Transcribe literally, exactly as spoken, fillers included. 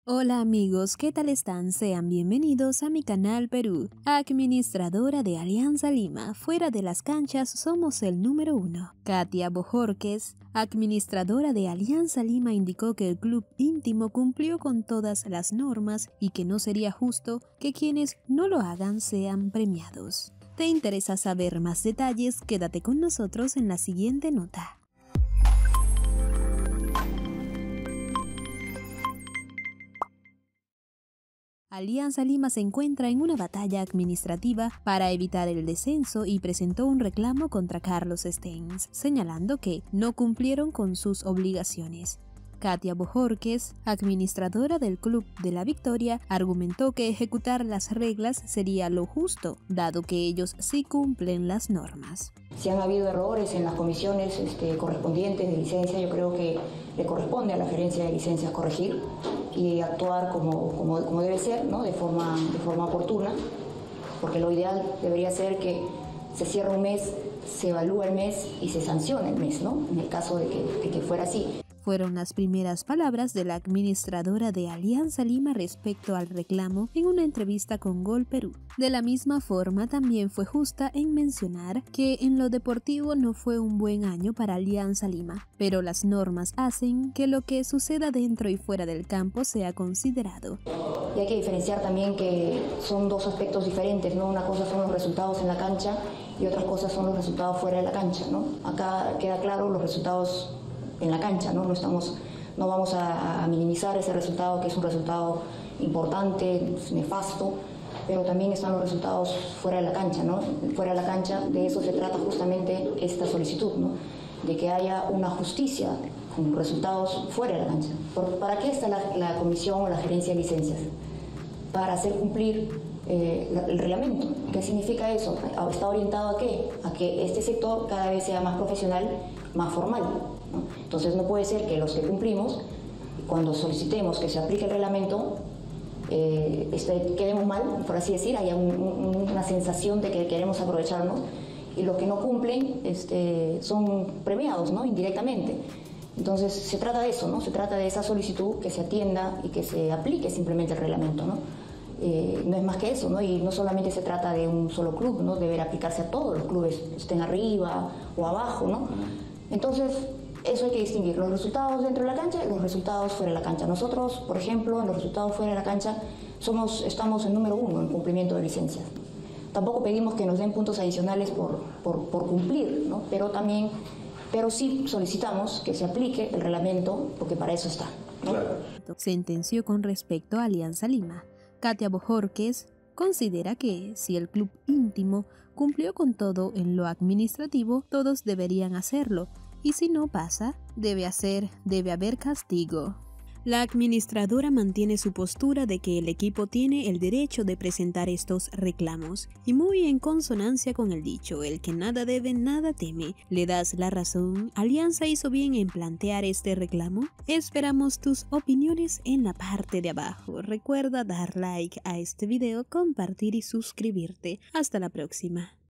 Hola amigos, ¿qué tal están? Sean bienvenidos a mi canal Perú. Administradora de Alianza Lima, fuera de las canchas somos el número uno. Katia Bojorquez, administradora de Alianza Lima, indicó que el club íntimo cumplió con todas las normas y que no sería justo que quienes no lo hagan sean premiados. ¿Te interesa saber más detalles? Quédate con nosotros en la siguiente nota. Alianza Lima se encuentra en una batalla administrativa para evitar el descenso y presentó un reclamo contra Carlos Stengs, señalando que no cumplieron con sus obligaciones. Katia Bojorquez, administradora del Club de la Victoria, argumentó que ejecutar las reglas sería lo justo, dado que ellos sí cumplen las normas. Si han habido errores en las comisiones este, correspondientes de licencia, yo creo que le corresponde a la gerencia de licencias corregir y actuar como, como, como debe ser, ¿no? de, forma, de forma oportuna, porque lo ideal debería ser que se cierre un mes, se evalúe el mes y se sancione el mes, ¿no? en el caso de que, de que fuera así. Fueron las primeras palabras de la administradora de Alianza Lima respecto al reclamo en una entrevista con Gol Perú. De la misma forma, también fue justa en mencionar que en lo deportivo no fue un buen año para Alianza Lima, pero las normas hacen que lo que suceda dentro y fuera del campo sea considerado. Y hay que diferenciar también que son dos aspectos diferentes, ¿no? Una cosa son los resultados en la cancha y otras cosas son los resultados fuera de la cancha, ¿no? Acá queda claro los resultados en la cancha, ¿no? No, estamos, no vamos a, a minimizar ese resultado, que es un resultado importante, nefasto, pero también están los resultados fuera de la cancha, ¿no? Fuera de la cancha, de eso se trata justamente esta solicitud, ¿no? De que haya una justicia con resultados fuera de la cancha. ¿Para qué está la, la comisión o la gerencia de licencias? Para hacer cumplir eh, el reglamento. ¿Qué significa eso? ¿Está orientado a qué? A que este sector cada vez sea más profesional, más formal, ¿no? Entonces no puede ser que los que cumplimos, cuando solicitemos que se aplique el reglamento, eh, este, quedemos mal, por así decir, haya un, un, una sensación de que queremos aprovecharnos, y los que no cumplen este, son premiados, ¿no? indirectamente. Entonces se trata de eso, ¿no? Se trata de esa solicitud, que se atienda y que se aplique simplemente el reglamento, ¿no? Eh, no es más que eso, ¿no? Y no solamente se trata de un solo club, ¿no? Deberá aplicarse a todos los clubes, estén arriba o abajo, ¿no? Entonces, eso hay que distinguir, los resultados dentro de la cancha y los resultados fuera de la cancha. Nosotros, por ejemplo, en los resultados fuera de la cancha, somos, estamos en número uno en cumplimiento de licencias. Tampoco pedimos que nos den puntos adicionales por, por, por cumplir, ¿no? Pero también, pero sí solicitamos que se aplique el reglamento, porque para eso está, ¿no? Claro. Sentenció con respecto a Alianza Lima. Katia Bojorquez considera que si el club íntimo cumplió con todo en lo administrativo, todos deberían hacerlo, y si no pasa, debe hacer, debe haber castigo. La administradora mantiene su postura de que el equipo tiene el derecho de presentar estos reclamos, y muy en consonancia con el dicho, el que nada debe, nada teme. ¿Le das la razón? ¿Alianza hizo bien en plantear este reclamo? Esperamos tus opiniones en la parte de abajo. Recuerda dar like a este video, compartir y suscribirte. Hasta la próxima.